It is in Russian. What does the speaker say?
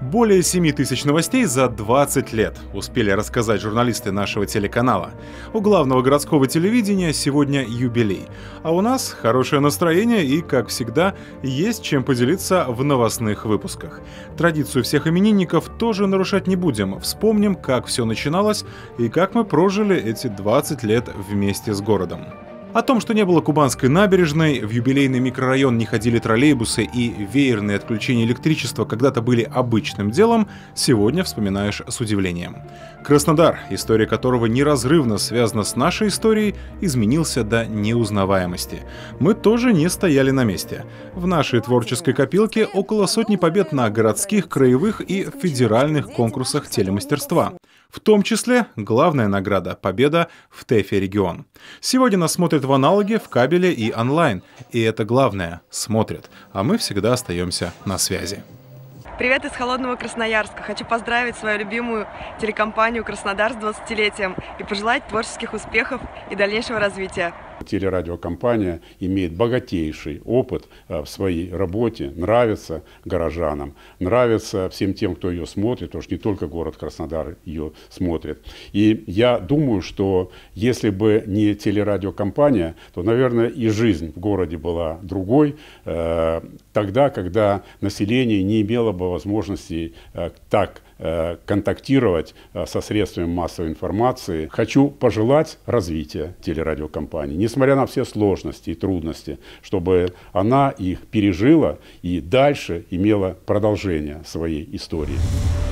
Более 7000 новостей за 20 лет успели рассказать журналисты нашего телеканала. У главного городского телевидения сегодня юбилей. А у нас хорошее настроение и, как всегда, есть чем поделиться в новостных выпусках. Традицию всех именинников тоже нарушать не будем. Вспомним, как все начиналось и как мы прожили эти 20 лет вместе с городом. О том, что не было Кубанской набережной, в юбилейный микрорайон не ходили троллейбусы и веерные отключения электричества когда-то были обычным делом, сегодня вспоминаешь с удивлением. Краснодар, история которого неразрывно связана с нашей историей, изменился до неузнаваемости. Мы тоже не стояли на месте. В нашей творческой копилке около сотни побед на городских, краевых и федеральных конкурсах телемастерства. В том числе главная награда – победа в ТЭФе «Регион». Сегодня нас смотрят в аналоге, в кабеле и онлайн. И это главное – смотрят. А мы всегда остаемся на связи. Привет из холодного Красноярска. Хочу поздравить свою любимую телекомпанию «Краснодар» с 20-летием и пожелать творческих успехов и дальнейшего развития. Телерадиокомпания имеет богатейший опыт в своей работе, нравится горожанам, нравится всем тем, кто ее смотрит, потому что не только город Краснодар ее смотрит. И я думаю, что если бы не телерадиокомпания, то, наверное, и жизнь в городе была другой, тогда, когда население не имело бы возможности так контактировать со средствами массовой информации. Хочу пожелать развития телерадиокомпании, несмотря на все сложности и трудности, чтобы она их пережила и дальше имела продолжение своей истории.